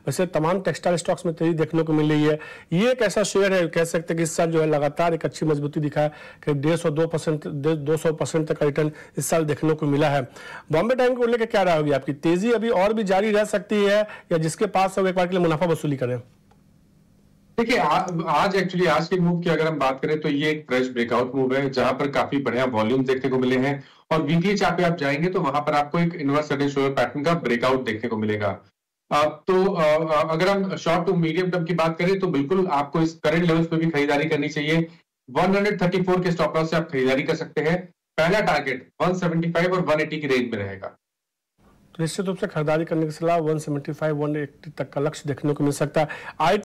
वैसे तमाम textile stocks में तेजी देखने को मिल रही है। ये एक ऐसा शेयर है, कह सकते हैं कि इस साल जो है लगातार एक अच्छी मजबूती दिखा है कि 150-2% 200% तक का रिटर्न इस साल देखने को मिला है। बॉम्बे डाइंग को लेकर क्या राय होगी आपकी? तेजी अभी और भी जारी रह सकती है या जिसके पास है एक बार के लिए मुनाफा वसूली करें? देखिए आज एक्चुअली आज के मूव की अगर हम बात करें तो ये एक फ्रेश ब्रेकआउट मूव है जहां पर काफी बढ़िया वॉल्यूम देखने को मिले हैं। और वीकली चार्ट पे आप जाएंगे तो वहां पर आपको एक इनवर्स सडन शेडोल पैटर्न का ब्रेकआउट देखने को मिलेगा। अगर हम शॉर्ट टू मीडियम टर्म की बात करें तो बिल्कुल आपको इस करंट लेवल्स पे भी खरीदारी करनी चाहिए। 134 के स्टॉप लॉस से आप खरीदारी कर सकते हैं। पहला टारगेट 175 और 180 की रेंज में रहेगा। तो निश्चित रूप से खरीदारी करने की सलाह 175-180 तक का लक्ष्य देखने को मिल सकता है।